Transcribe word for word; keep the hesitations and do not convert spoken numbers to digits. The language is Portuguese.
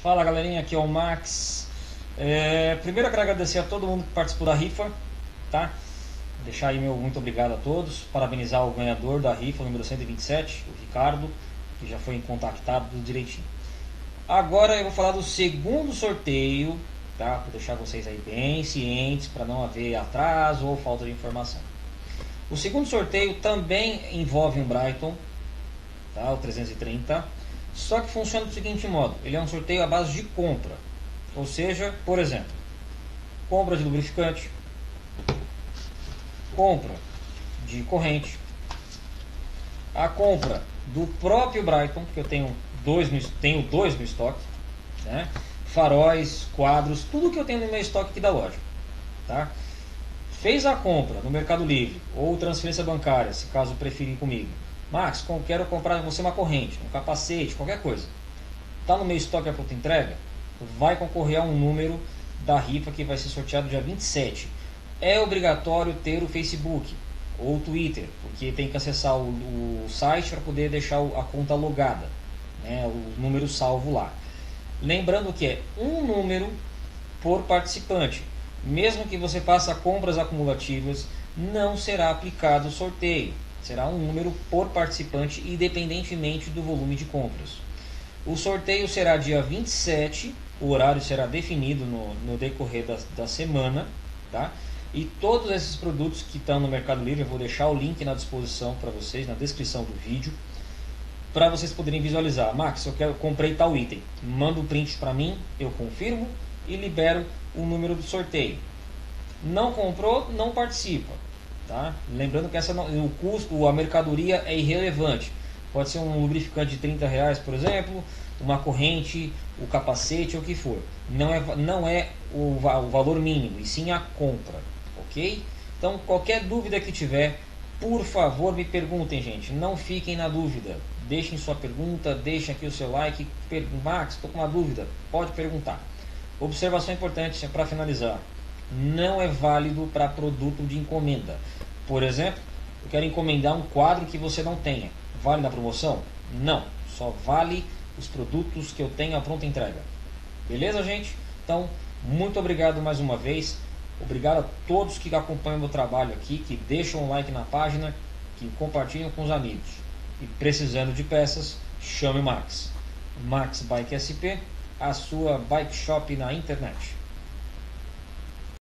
Fala galerinha, aqui é o Max. É, primeiro eu quero agradecer a todo mundo que participou da rifa, tá? Deixar aí meu muito obrigado a todos, parabenizar o ganhador da rifa número cento e vinte e sete, o Ricardo, que já foi contactado tudo direitinho. Agora eu vou falar do segundo sorteio, tá? Vou deixar vocês aí bem cientes para não haver atraso ou falta de informação. O segundo sorteio também envolve um Brighton, tá? O trezentos e trinta. Só que funciona do seguinte modo: ele é um sorteio à base de compra, ou seja, por exemplo, compra de lubrificante, compra de corrente, a compra do próprio Brighton, que eu tenho dois no, tenho dois no estoque, né? Faróis, quadros, tudo que eu tenho no meu estoque aqui da loja, tá? Fez a compra no Mercado Livre ou transferência bancária, se caso preferir comigo. Max, quero comprar você uma corrente, um capacete, qualquer coisa. Está no meu estoque a pronta entrega? Vai concorrer a um número da rifa que vai ser sorteado dia vinte e sete. É obrigatório ter o Facebook ou o Twitter, porque tem que acessar o, o site para poder deixar a conta logada, né, o número salvo lá. Lembrando que é um número por participante. Mesmo que você faça compras acumulativas, não será aplicado o sorteio. Será um número por participante, independentemente do volume de compras. O sorteio será dia vinte e sete, o horário será definido no, no decorrer da, da semana, tá? E todos esses produtos que estão no Mercado Livre, eu vou deixar o link na disposição para vocês, na descrição do vídeo, para vocês poderem visualizar. Max, eu quero, comprei tal item, manda um print para mim, eu confirmo e libero o número do sorteio. Não comprou, não participa. Tá? Lembrando que essa não, o custo, a mercadoria é irrelevante. Pode ser um lubrificante de trinta reais, por exemplo, uma corrente, o capacete, ou o que for. Não é, não é o, o valor mínimo, e sim a compra, ok? Então, qualquer dúvida que tiver, por favor, me perguntem, gente. Não fiquem na dúvida. Deixem sua pergunta, deixem aqui o seu like. Max, estou com uma dúvida. Pode perguntar. Observação importante para finalizar: não é válido para produto de encomenda. Por exemplo, eu quero encomendar um quadro que você não tenha. Vale na promoção? Não. Só vale os produtos que eu tenho à pronta entrega. Beleza, gente? Então, muito obrigado mais uma vez. Obrigado a todos que acompanham o meu trabalho aqui, que deixam um like na página, que compartilham com os amigos. E precisando de peças, chame o Max. Max Bike S P, a sua bike shop na internet.